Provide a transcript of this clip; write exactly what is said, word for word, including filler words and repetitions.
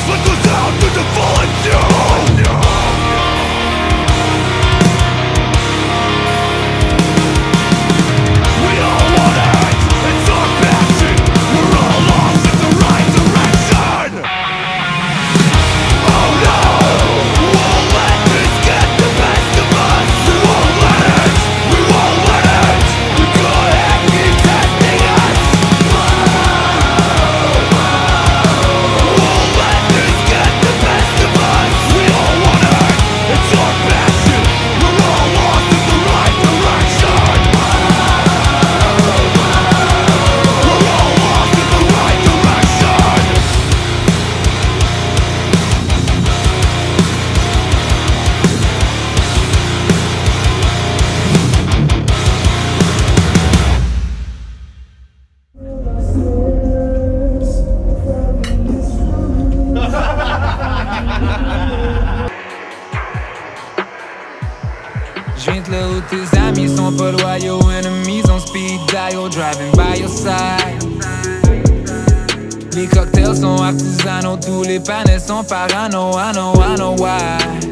Let the sound to the fallen you. We all want it, it's our passion. We're all lost in the right direction. Oh no, won't let this get the best of us. We won't let it, we won't let it. We couldn't keep testing us. Won't let this get the best of us. We all want it, it's our passion. We're all lost in the right direction. We're all lost in the right direction. Je viens de là où tes amis sont pas loyaux, enemies on speed dial, driving by your side. Les cocktails sont artisanaux, tous les panels sont parano, I know, I know why.